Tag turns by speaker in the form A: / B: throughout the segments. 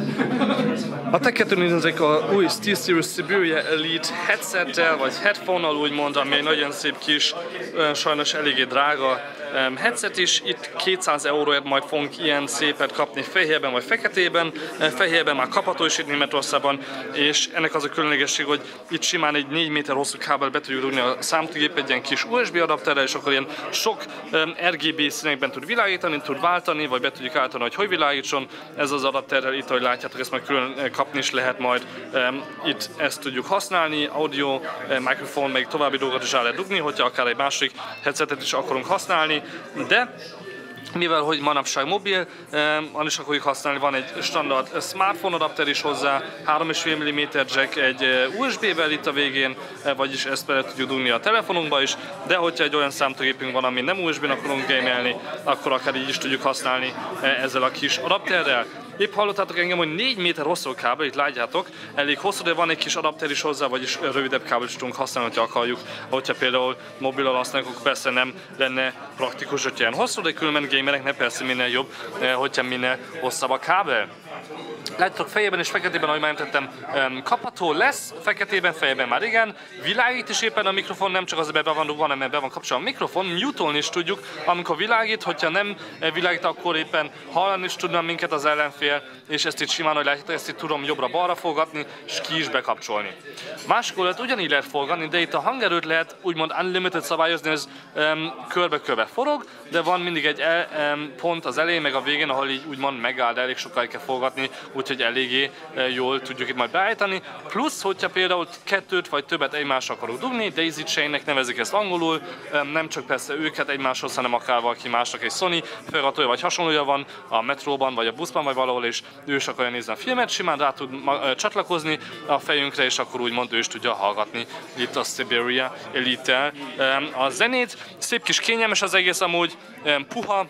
A: A Tech 2 nézzük a új SteelSeries Siberia Elite headsettel, vagy headphone-nal úgymond, ami egy nagyon szép kis, sajnos eléggé drága headset is. Itt 200 euróért majd fogunk ilyen szépet kapni fehérben vagy feketében. Fehérben már kapható is itt Németországban, és ennek az a különlegesség, hogy itt simán egy 4 méter hosszú kábel be tudjuk rúgni a számítógép egy ilyen kis USB adapterrel, és akkor ilyen sok RGB színekben tud világítani, tud váltani, vagy be tudjuk állítani, hogy világítson. Ez az adapterrel itt, ahogy látjátok, ezt majd külön kapni is lehet majd. Itt ezt tudjuk használni, audio, mikrofon, meg további dolgokat is el lehet dugni, hogyha akár egy másik headsetet is akarunk használni, de mivel hogy manapság mobil, is akarjuk használni, van egy standard smartphone adapter is hozzá, 3,5 mm jack egy USB-vel itt a végén, vagyis ezt bele tudjuk dugni a telefonunkba is, de hogyha egy olyan számítógépünk van, ami nem USB-n akarunk gamelni, akkor akár így is tudjuk használni ezzel a kis adapterrel. Épp hallottátok engem, hogy 4 méter hosszú kábel, itt látjátok, elég hosszú, de van egy kis adapter is hozzá, vagyis rövidebb kábel is tudunk használni, ha akarjuk. Hogyha például mobilal használjuk, akkor persze nem lenne praktikus, hogy ilyen hosszú, de különben gamereknek persze minél jobb, hogyha minél hosszabb a kábel. Látjátok, fejében és feketében, ahogy már említettem, kapható lesz, feketében, fejében már igen. Világít is éppen a mikrofon, nem csak az, hogy be van dugva, hanem be van kapcsolva a mikrofon. Mute-olni is tudjuk, amikor világít, hogyha nem világít, akkor éppen hallani is tudna minket az ellenfél, és ezt itt simán, hogy látjátok, ezt itt tudom jobbra-balra forgatni, és ki is bekapcsolni. Másik oldalt ugyanígy lehet forgatni, de itt a hangerőt lehet úgymond unlimited szabályozni, ez körbe-körbe forog, de van mindig egy pont az elején, meg a végén, ahol így úgymond megáll, de elég sokáig kell forgatni, úgyhogy eléggé jól tudjuk itt majd beállítani. Plusz, hogyha például kettőt vagy többet egymásra akarunk dugni, daisy chainnek nevezik ezt angolul, nem csak persze őket egymáshoz, hanem akár valaki másnak egy Sony feliratója vagy hasonlója van a metróban, vagy a buszban, vagy valahol, és ő is akarja nézni a filmet, simán rá tud csatlakozni a fejünkre, és akkor úgymond ő is tudja hallgatni itt a Siberia Elite-tel a zenét. Szép kis kényelmes az egész amúgy, puha,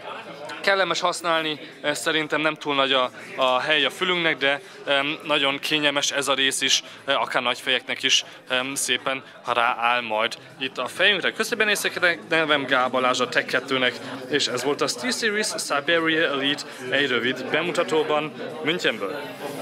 A: kellemes használni, szerintem nem túl nagy a hely a fülünknek, de nagyon kényelmes ez a rész is, akár nagy fejeknek is szépen, ha rááll majd itt a fejünkre. Köszönöm, nézzetek, nevem Gál Balázs a Tech 2-nek, és ez volt a SteelSeries Siberia Elite egy rövid bemutatóban Münchenből.